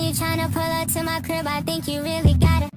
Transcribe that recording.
you tryna pull up to my crib, I think you really gotta